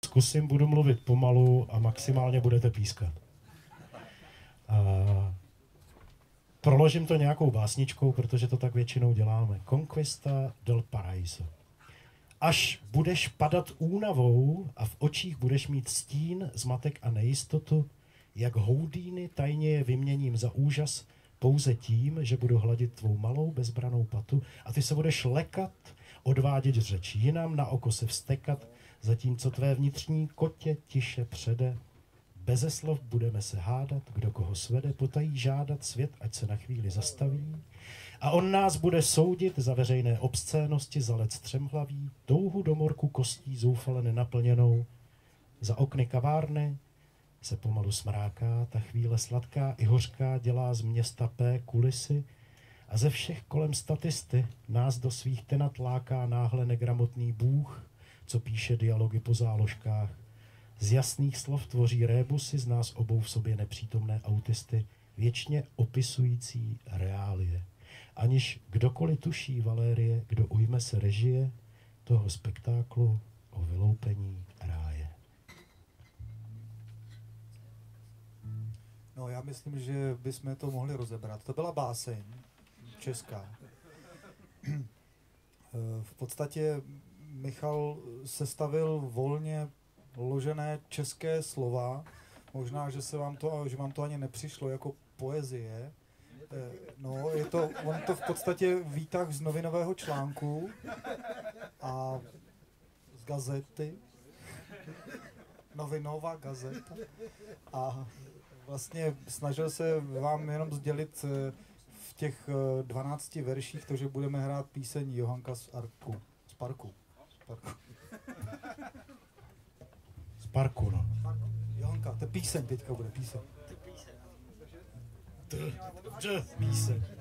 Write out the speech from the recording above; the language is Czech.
zkusím, budu mluvit pomalu a maximálně budete pískat. Proložím to nějakou básničkou, protože to tak většinou děláme. Conquista del Paraíso. Až budeš padat únavou a v očích budeš mít stín, zmatek a nejistotu, jak Houdini tajně je vyměním za úžas pouze tím, že budu hladit tvou malou bezbranou patu a ty se budeš lekat, odvádět řeč jinam, na oko se vztekat, zatímco tvé vnitřní kotě tiše přede. Beze slov budeme se hádat, kdo koho svede, potají žádat svět, ať se na chvíli zastaví. A on nás bude soudit za veřejné obscénosti, za lec střemhlaví, touhu do morku kostí zoufale nenaplněnou. Za okny kavárny se pomalu smráká, ta chvíle sladká i hořká dělá z města P kulisy a ze všech kolem statisty nás do svých tenat láká náhle negramotný bůh, co píše dialogy po záložkách. Z jasných slov tvoří rébusy, z nás obou v sobě nepřítomné autisty, věčně opisující reálie. Aniž kdokoliv tuší Valérie, kdo ujme se režie toho spektáklu o vyloupení ráje. No, já myslím, že bychom to mohli rozebrat. To byla báseň česká. V podstatě Michal sestavil volně ložené české slova. Možná, že vám to ani nepřišlo jako poezie. No, on to v podstatě výtah z novinového článku a z gazety. Novinová gazeta. A vlastně snažil se vám jenom sdělit v těch 12 verších to, že budeme hrát píseň Johanka z parku. Z parku, no. Johanka, to je píseň, teďka bude píseň. Píseň.